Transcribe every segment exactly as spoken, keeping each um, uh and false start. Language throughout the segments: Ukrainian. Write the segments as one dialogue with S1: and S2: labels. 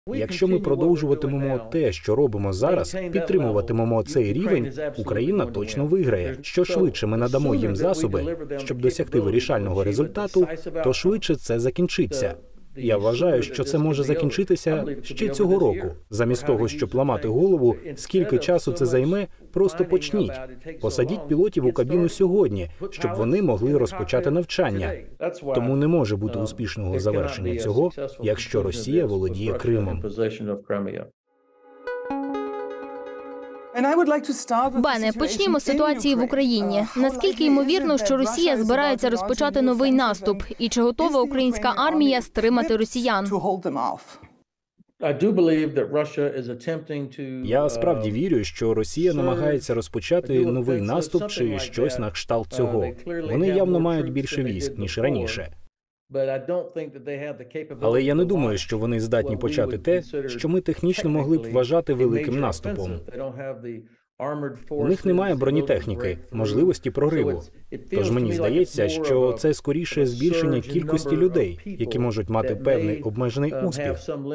S1: Якщо ми продовжуватимемо те, що робимо зараз, підтримуватимемо цей рівень, Україна точно виграє. Що швидше ми надамо їм засоби, щоб досягти вирішального результату, то швидше це закінчиться. Я вважаю, що це може закінчитися ще цього року. Замість того, щоб ламати голову, скільки часу це займе, просто почніть. Посадіть пілотів у кабіну сьогодні, щоб вони могли розпочати навчання. Тому не може бути успішного завершення цього, якщо Росія володіє Кримом.
S2: Бене, почнімо з ситуації в Україні. Наскільки ймовірно, що Росія збирається розпочати новий наступ? І чи готова українська армія стримати росіян?
S1: Я справді вірю, що Росія намагається розпочати новий наступ чи щось на кшталт цього. Вони явно мають більше військ, ніж раніше. Але я не думаю, що вони здатні почати те, що ми технічно могли б вважати великим наступом. У них немає бронетехніки, можливості прориву. Тож мені здається, що це скоріше збільшення кількості людей, які можуть мати певний обмежений успіх.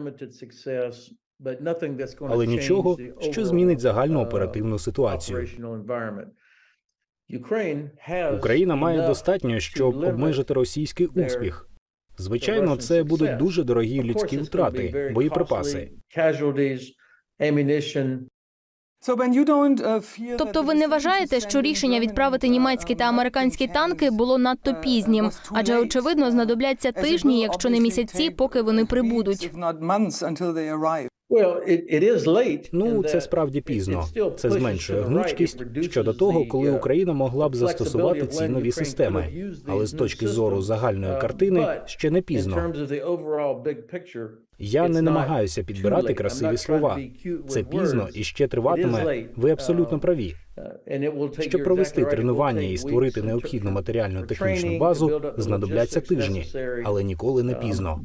S1: Але нічого, що змінить загальну оперативну ситуацію. Україна має достатньо, щоб обмежити російський успіх. Звичайно, це будуть дуже дорогі людські втрати, боєприпаси.
S2: Тобто ви не вважаєте, що рішення відправити німецькі та американські танки було надто пізнім? Адже, очевидно, знадобляться тижні, якщо не місяці, поки вони прибудуть.
S1: Ну, це справді пізно. Це зменшує гнучкість щодо того, коли Україна могла б застосувати ці нові системи. Але з точки зору загальної картини ще не пізно. Я не намагаюся підбирати красиві слова. Це пізно і ще триватиме, ви абсолютно праві. Щоб провести тренування і створити необхідну матеріально-технічну базу, знадобляться тижні, але ніколи не пізно.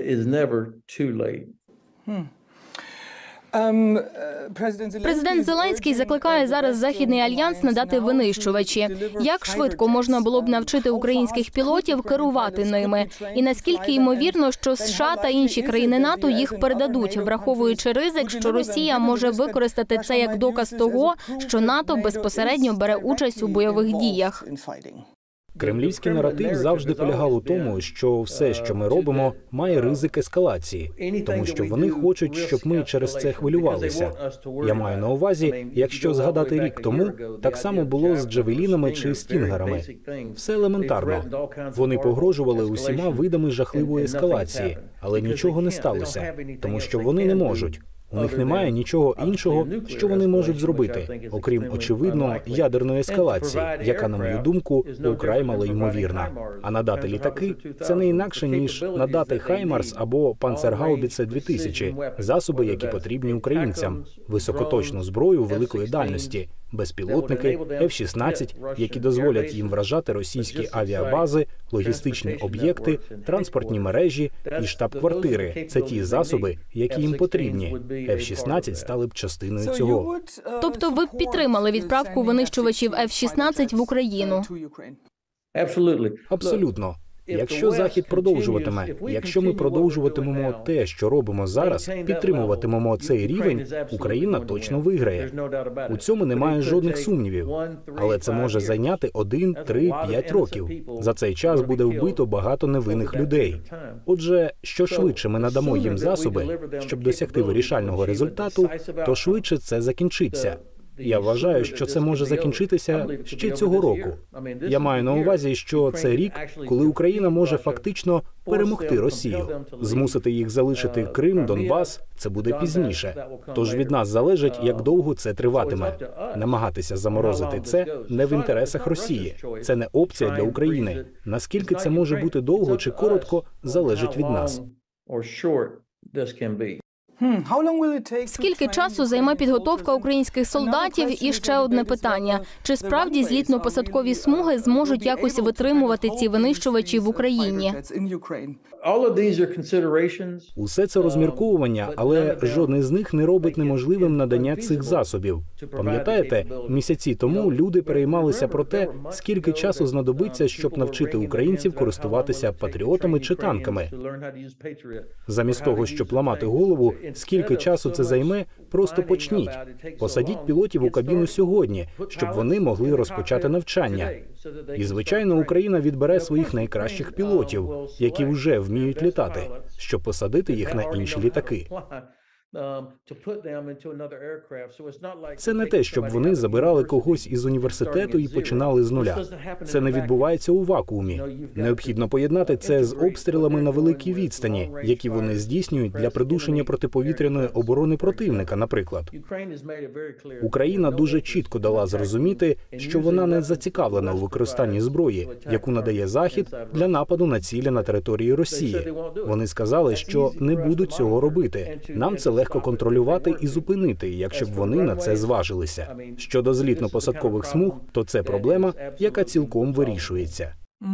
S2: Президент Зеленський закликає зараз Західний альянс надати винищувачі. Як швидко можна було б навчити українських пілотів керувати ними? І наскільки ймовірно, що США та інші країни НАТО їх передадуть, враховуючи ризик, що Росія може використати це як доказ того, що НАТО безпосередньо бере участь у бойових діях?
S1: Кремлівський наратив завжди полягав у тому, що все, що ми робимо, має ризик ескалації, тому що вони хочуть, щоб ми через це хвилювалися. Я маю на увазі, якщо згадати рік тому, так само було з джавелінами чи стінгерами. Все елементарно. Вони погрожували усіма видами жахливої ескалації, але нічого не сталося, тому що вони не можуть. У них немає нічого іншого, що вони можуть зробити, окрім, очевидно, ядерної ескалації, яка, на мою думку, украй малоймовірна. А надати літаки – це не інакше, ніж надати «Хаймарс» або «Панцергаубіце дві тисячі» – засоби, які потрібні українцям, високоточну зброю великої дальності, безпілотники, еф шістнадцять, які дозволять їм вражати російські авіабази, логістичні об'єкти, транспортні мережі і штаб-квартири. Це ті засоби, які їм потрібні. еф шістнадцять стали б частиною цього.
S2: Тобто ви б підтримали відправку винищувачів еф шістнадцять в Україну?
S1: Абсолютно. Якщо Захід продовжуватиме, якщо ми продовжуватимемо те, що робимо зараз, підтримуватимемо цей рівень, Україна точно виграє. У цьому немає жодних сумнівів. Але це може зайняти один, три, п'ять років. За цей час буде вбито багато невинних людей. Отже, що швидше ми надамо їм засоби, щоб досягти вирішального результату, то швидше це закінчиться. Я вважаю, що це може закінчитися ще цього року. Я маю на увазі, що це рік, коли Україна може фактично перемогти Росію. Змусити їх залишити Крим, Донбас – це буде пізніше. Тож від нас залежить, як довго це триватиме. Намагатися заморозити це не в інтересах Росії. Це не опція для України. Наскільки це може бути довго чи коротко, залежить від нас.
S2: Скільки часу займе підготовка українських солдатів? І ще одне питання. Чи справді злітно-посадкові смуги зможуть якось витримувати ці винищувачі в Україні?
S1: Усе це розмірковування, але жодний з них не робить неможливим надання цих засобів. Пам'ятаєте, місяці тому люди переймалися про те, скільки часу знадобиться, щоб навчити українців користуватися патріотами чи танками. Замість того, щоб ламати голову, Скільки часу це займе? Просто почніть. Посадіть пілотів у кабіну сьогодні, щоб вони могли розпочати навчання. І, звичайно, Україна відбере своїх найкращих пілотів, які вже вміють літати, щоб посадити їх на інші літаки. Це не те, щоб вони забирали когось із університету і починали з нуля. Це не відбувається у вакуумі. Необхідно поєднати це з обстрілами на великій відстані, які вони здійснюють для придушення протиповітряної оборони противника, наприклад. Україна дуже чітко дала зрозуміти, що вона не зацікавлена у використанні зброї, яку надає Захід для нападу на цілі на території Росії. Вони сказали, що не будуть цього робити. Нам це легко контролювати і зупинити, якщо б вони на це зважилися. Щодо злітно-посадкових смуг, то це проблема, яка цілком вирішується.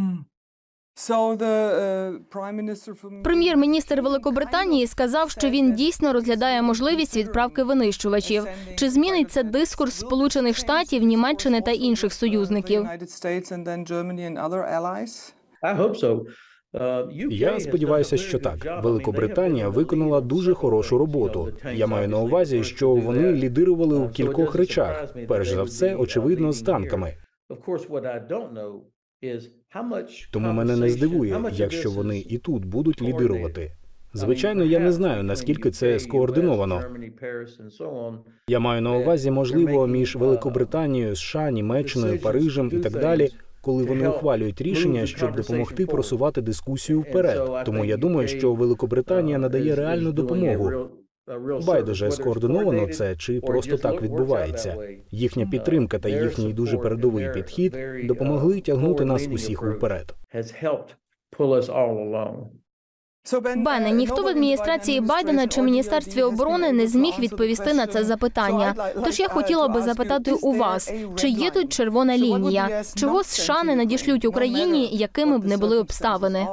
S2: Прем'єр-міністр Великобританії сказав, що він дійсно розглядає можливість відправки винищувачів. Чи змінить це дискурс Сполучених Штатів, Німеччини та інших союзників?
S1: Я сподіваюся, що так. Великобританія виконала дуже хорошу роботу. Я маю на увазі, що вони лідирували у кількох речах. Перш за все, очевидно, з танками. Тому мене не здивує, якщо вони і тут будуть лідирувати. Звичайно, я не знаю, наскільки це скоординовано. Я маю на увазі, можливо, між Великобританією, США, Німеччиною, Парижем і так далі, коли вони ухвалюють рішення, щоб допомогти просувати дискусію вперед. Тому я думаю, що Великобританія надає реальну допомогу. Байдуже, скоординовано це чи просто так відбувається. Їхня підтримка та їхній дуже передовий підхід допомогли тягнути нас усіх вперед.
S2: Бене, ніхто в адміністрації Байдена чи Міністерстві оборони не зміг відповісти на це запитання. Тож я хотіла би запитати у вас, чи є тут червона лінія? Чого США не надішлють Україні, якими б не були обставини?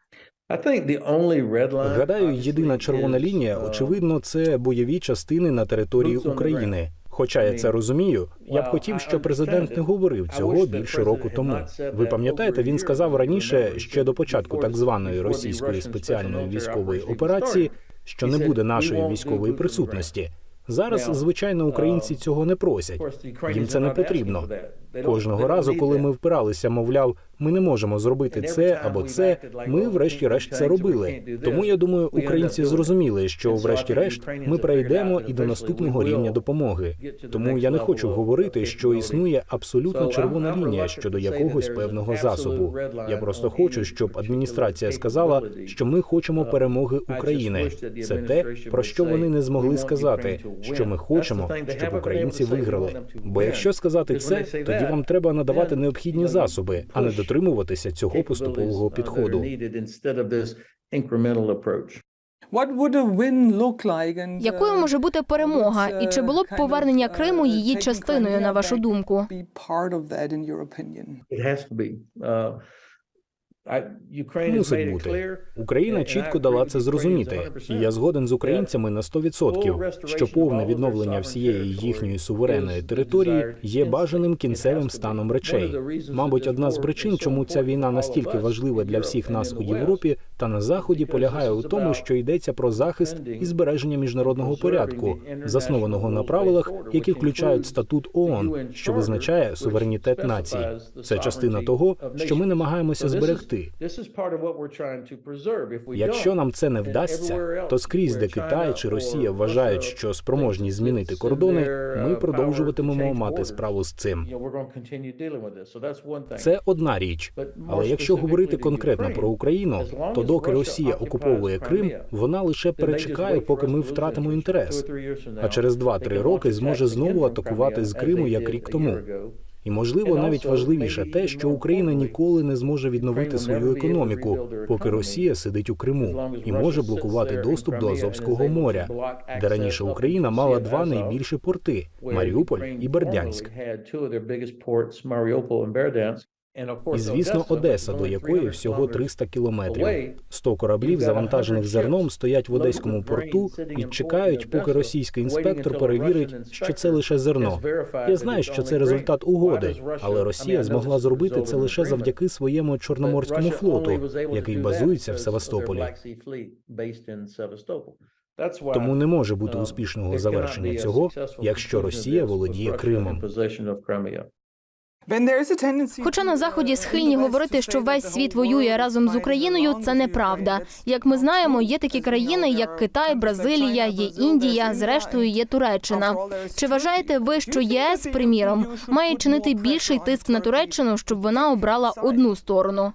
S1: Гадаю, єдина червона лінія, очевидно, це бойові частини на території України. Хоча я це розумію, я б хотів, щоб президент не говорив цього більше року тому. Ви пам'ятаєте, він сказав раніше, ще до початку так званої російської спеціальної військової операції, що не буде нашої військової присутності. Зараз, звичайно, українці цього не просять. Їм це не потрібно. Кожного разу, коли ми впиралися, мовляв, ми не можемо зробити це або це, ми врешті-решт це робили. Тому, я думаю, українці зрозуміли, що врешті-решт ми перейдемо і до наступного рівня допомоги. Тому я не хочу говорити, що існує абсолютно червона лінія щодо якогось певного засобу. Я просто хочу, щоб адміністрація сказала, що ми хочемо перемоги України. Це те, про що вони не змогли сказати, що ми хочемо, щоб українці виграли. Бо якщо сказати це, тоді вам треба надавати необхідні засоби, а не дотримуватися цього поступового підходу.
S2: Якою може бути перемога? І чи було б повернення Криму її частиною, на вашу думку?
S1: Мусить бути. Україна чітко дала це зрозуміти. І я згоден з українцями на сто відсотків, що повне відновлення всієї їхньої суверенної території є бажаним кінцевим станом речей. Мабуть, одна з причин, чому ця війна настільки важлива для всіх нас у Європі та на Заході, полягає у тому, що йдеться про захист і збереження міжнародного порядку, заснованого на правилах, які включають статут ООН, що визначає суверенітет націй. Це частина того, що ми намагаємося зберегти. Якщо нам це не вдасться, то скрізь, де Китай чи Росія вважають, що спроможні змінити кордони, ми продовжуватимемо мати справу з цим. Це одна річ. Але якщо говорити конкретно про Україну, то доки Росія окуповує Крим, вона лише перечекає, поки ми втратимо інтерес. А через два-три роки зможе знову атакувати з Криму, як рік тому. І, можливо, навіть важливіше те, що Україна ніколи не зможе відновити свою економіку, поки Росія сидить у Криму і може блокувати доступ до Азовського моря, де раніше Україна мала два найбільші порти – Маріуполь і Бердянськ. І, звісно, Одеса, до якої всього триста кілометрів. сто кораблів, завантажених зерном, стоять в Одеському порту і чекають, поки російський інспектор перевірить, що це лише зерно. Я знаю, що це результат угоди, але Росія змогла зробити це лише завдяки своєму Чорноморському флоту, який базується в Севастополі. Тому не може бути успішного завершення цього, якщо Росія володіє Кримом.
S2: Хоча на Заході схильні говорити, що весь світ воює разом з Україною, це неправда. Як ми знаємо, є такі країни, як Китай, Бразилія, є Індія, зрештою є Туреччина. Чи вважаєте ви, що ЄС, приміром, має чинити більший тиск на Туреччину, щоб вона обрала одну сторону?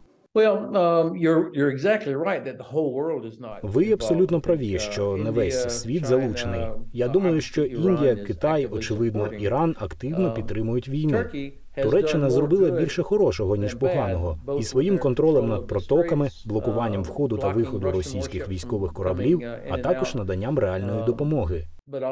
S1: Ви абсолютно праві, що не весь світ залучений. Я думаю, що Індія, Китай, очевидно, Іран активно підтримують війну. Туреччина зробила більше хорошого, ніж поганого. І своїм контролем над протоками, блокуванням входу та виходу російських військових кораблів, а також наданням реальної допомоги.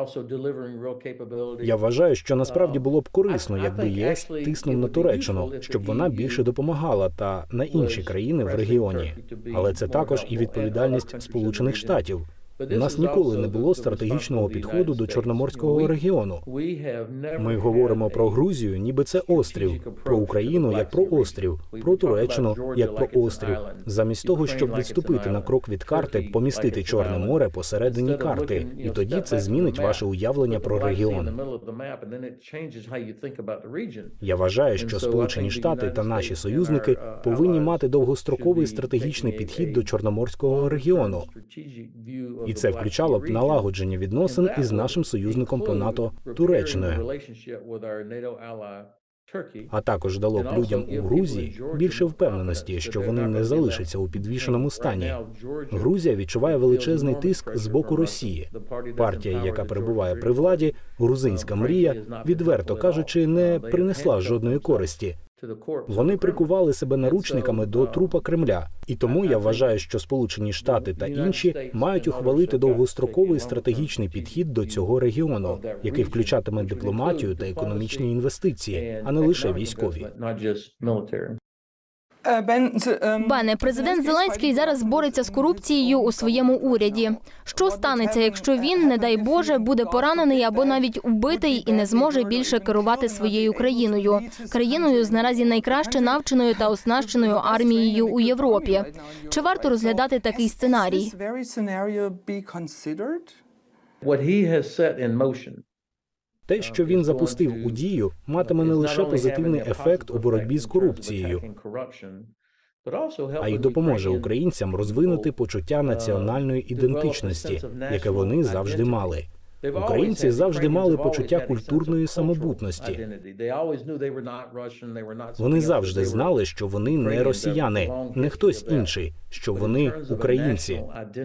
S1: Я вважаю, що насправді було б корисно, якби ЄС тиснув на Туреччину, щоб вона більше допомагала та на інші країни в регіоні. Але це також і відповідальність Сполучених Штатів. У нас ніколи не було стратегічного підходу до Чорноморського регіону. Ми говоримо про Грузію, ніби це острів, про Україну як про острів, про Туреччину як про острів. Замість того, щоб відступити на крок від карти, помістити Чорне море посередині карти. І тоді це змінить ваше уявлення про регіон. Я вважаю, що Сполучені Штати та наші союзники повинні мати довгостроковий стратегічний підхід до Чорноморського регіону. І це включало б налагодження відносин із нашим союзником по НАТО – Туреччиною. А також дало б людям у Грузії більше впевненості, що вони не залишаться у підвішеному стані. Грузія відчуває величезний тиск з боку Росії. Партія, яка перебуває при владі, грузинська мрія, відверто кажучи, не принесла жодної користі. Вони прикували себе наручниками до трупа Кремля. І тому я вважаю, що Сполучені Штати та інші мають ухвалити довгостроковий стратегічний підхід до цього регіону, який включатиме дипломатію та економічні інвестиції, а не лише військові.
S2: Бене, президент Зеленський зараз бореться з корупцією у своєму уряді. Що станеться, якщо він, не дай Боже, буде поранений або навіть убитий і не зможе більше керувати своєю країною? Країною з наразі найкраще навченою та оснащеною армією у Європі. Чи варто розглядати такий сценарій?
S1: Те, що він запустив у дію, матиме не лише позитивний ефект у боротьбі з корупцією, а й допоможе українцям розвинути почуття національної ідентичності, яке вони завжди мали. Українці завжди мали почуття культурної самобутності. Вони завжди знали, що вони не росіяни, не хтось інший, що вони українці.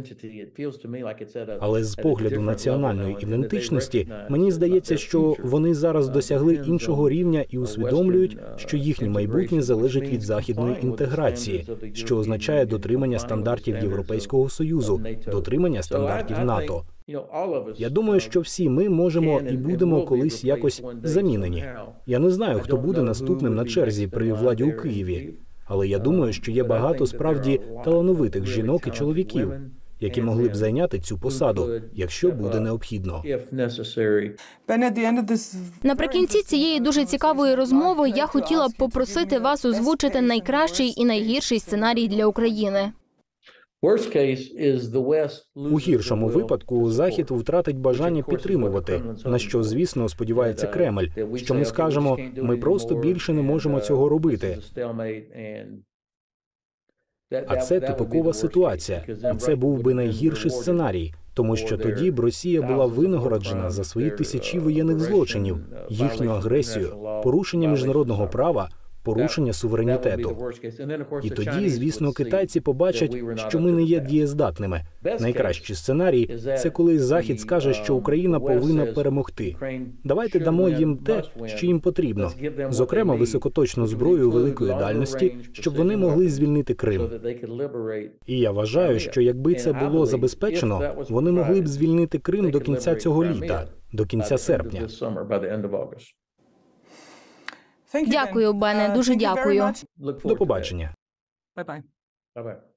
S1: Але з погляду національної ідентичності, мені здається, що вони зараз досягли іншого рівня і усвідомлюють, що їхнє майбутнє залежить від західної інтеграції, що означає дотримання стандартів Європейського Союзу, дотримання стандартів НАТО. Я думаю, що всі ми можемо і будемо колись якось замінені. Я не знаю, хто буде наступним на черзі при владі у Києві, але я думаю, що є багато справді талановитих жінок і чоловіків, які могли б зайняти цю посаду, якщо буде необхідно.
S2: Наприкінці цієї дуже цікавої розмови я хотіла б попросити вас озвучити найкращий і найгірший сценарій для України.
S1: У гіршому випадку Захід втратить бажання підтримувати, на що, звісно, сподівається Кремль, що ми скажемо, ми просто більше не можемо цього робити. А це тупикова ситуація, і це був би найгірший сценарій, тому що тоді б Росія була винагороджена за свої тисячі воєнних злочинів, їхню агресію, порушення міжнародного права, порушення суверенітету. І тоді, звісно, китайці побачать, що ми не є дієздатними. Найкращий сценарій – це коли Захід скаже, що Україна повинна перемогти. Давайте дамо їм те, що їм потрібно. Зокрема, високоточну зброю великої дальності, щоб вони могли звільнити Крим. І я вважаю, що якби це було забезпечено, вони могли б звільнити Крим до кінця цього літа, до кінця серпня.
S2: Дякую, Бене, дуже дякую.
S1: До побачення.
S3: Bye-bye.